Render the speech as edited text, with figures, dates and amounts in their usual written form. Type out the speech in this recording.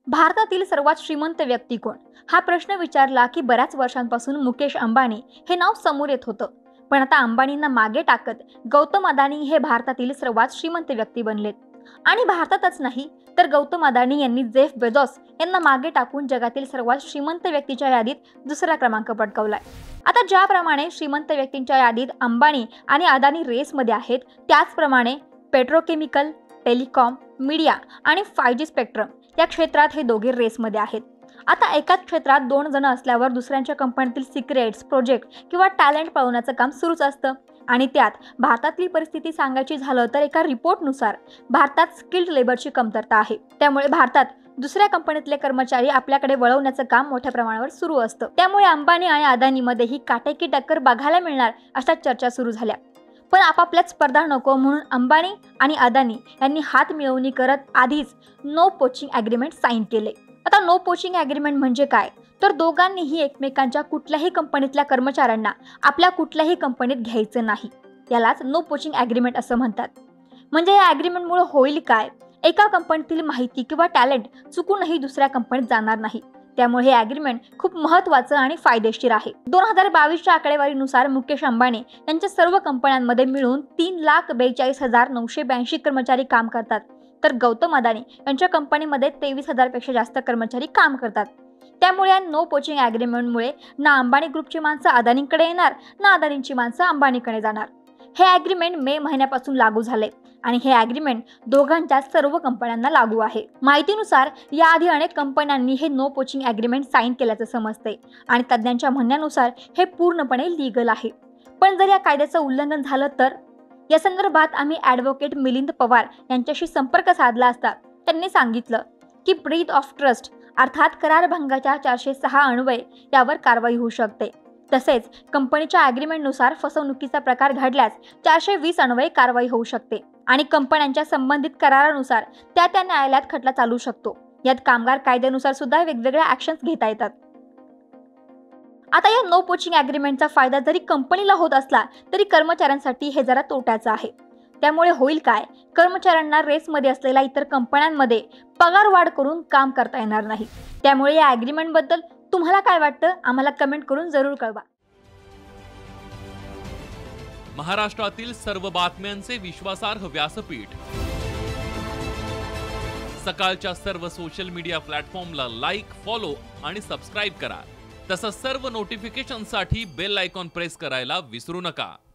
भारतातील सर्वात श्रीमंत व्यक्ती कोण हा प्रश्न विचारला की बऱ्याच वर्षांपासून मुकेश अंबानी हे नाव समोर येत होतं. पण आता अंबानींना मागे टाकत गौतम अदानी हे भारतातील सर्वात श्रीमंत व्यक्ती बनलेत. आणि भारतातच नाही तर गौतम अदानी यांनी जेफ बेझोस यांना मागे टाकून जगातील सर्वात श्रीमंत व्यक्तीच्या यादीत दुसरा क्रमांक पटकावलाय. आता ज्याप्रमाणे श्रीमंत व्यक्तींच्या यादीत अंबानी आणि अदानी रेसमध्ये आहेत, त्याचप्रमाणे पेट्रोकेमिकल, टेलिकॉम, मीडिया आणि 5G स्पेक्ट्रम या क्षेत्रात हे दोघे रेसमध्ये आहेत. आता एकाच क्षेत्रात दोन जण असल्यावर दुसऱ्यांच्या कंपनीतील सिक्रेट्स, प्रोजेक्ट किंवा टॅलेंट पळवण्याचं काम सुरूच असतं. आणि त्यात भारतातली परिस्थिती सांगायची झालं तर एका रिपोर्टनुसार भारतात स्किल्ड लेबरची कमतरता आहे. त्यामुळे भारतात दुसऱ्या कंपनीतले कर्मचारी आपल्याकडे वळवण्याचं काम मोठ्या प्रमाणावर सुरू असतं. त्यामुळे अंबानी आणि अदानीमध्ये ही काटेकी टक्कर बघायला मिळणार अशा चर्चा सुरू झाल्या. पण आपापल्यात स्पर्धा नको म्हणून अंबानी आणि अदानी यांनी हात मिळवणी करत आधीच नो पोचिंग ॲग्रीमेंट साईन केले. आता नो पोचिंग ॲग्रीमेंट म्हणजे काय, तर दोघांनीही एकमेकांच्या कुठल्याही कंपनीतल्या कर्मचाऱ्यांना आपल्या कुठल्याही कंपनीत घ्यायचं नाही. यालाच नो पोचिंग ॲग्रीमेंट असं म्हणतात. म्हणजे या ॲग्रीमेंटमुळे होईल काय, एका कंपनीतील माहिती किंवा टॅलेंट चुकूनही दुसऱ्या कंपनीत जाणार नाही. त्यामुळे हे ॲग्रीमेंट खूप महत्त्वाचं आणि फायदेशीर आहे. 2022च्या आकडेवारीनुसार मुकेश अंबानी यांच्या सर्व कंपन्यांमध्ये मिळून 3,42,982 कर्मचारी काम करतात, तर गौतम अदानी यांच्या कंपनीमध्ये 23,000 पेक्षा जास्त कर्मचारी काम करतात. त्यामुळे या नो पोचिंग ॲग्रीमेंटमुळे ना अंबानी ग्रुपची माणसं अदानींकडे येणार, ना अदानींची माणसं अंबानीकडे जाणार. हे ॲग्रीमेंट मे महिन्यापासून लागू झाले आणि हे ॲग्रीमेंट दोघांच्या सर्व कंपन्यांना लागू आहे. माहितीनुसार याआधी अनेक कंपन्यांनी हे नो पोचिंग ॲग्रीमेंट साईन केल्याचं समजते आणि तज्ज्ञांच्या म्हणण्यानुसार हे पूर्णपणे लीगल आहे. पण जर या कायद्याचं उल्लंघन झालं तर? या संदर्भात आम्ही ॲडव्होकेट मिलिंद पवार यांच्याशी संपर्क साधला असता त्यांनी सांगितलं की ब्रीथ ऑफ ट्रस्ट अर्थात करारभंगाच्या 406 अन्वये यावर कारवाई होऊ शकते. तसेच कंपनीच्या ॲग्रीमेंटनुसार फसवणुकीचा प्रकार घडल्यास 420 अन्वये कारवाई होऊ शकते आणि कंपन्यांच्या संबंधित करारानुसार त्या न्यायालयात खटला चालू शकतो. यात कामगार कायद्यानुसार सुद्धा वेगवेगळ्या ॲक्शन्स घेता येतात. आता या नो पोचिंग ॲग्रीमेंटचा फायदा जरी कंपनीला होत असला तरी कर्मचाऱ्यांसाठी हे जरा तोट्याचं आहे. त्यामुळे होईल काय, कर्मचाऱ्यांना रेसमध्ये असलेल्या इतर कंपन्यांमध्ये पगार वाढ करून काम करता येणार नाही. त्यामुळे या ॲग्रीमेंटबद्दल तुम्हाला काय वाटतं, आम्हाला कमेंट करून जरूर कळवा. महाराष्ट्रातील सर्व बातम्यांचे विश्वासार्ह व्यासपीठ. सकाळच्या सर्व सोशल मीडिया प्लॅटफॉर्मला लाईक, फॉलो आणि सबस्क्राईब करा. तसंच सर्व नोटिफिकेशनसाठी बेल आयकॉन प्रेस करायला विसरू नका.